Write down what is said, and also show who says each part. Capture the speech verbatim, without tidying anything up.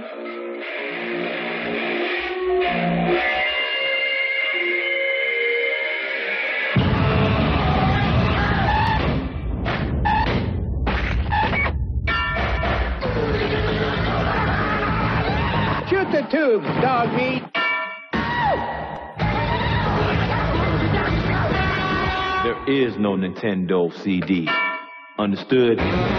Speaker 1: Shoot the tubes, dog meat.
Speaker 2: There is no Nintendo C D. Understood?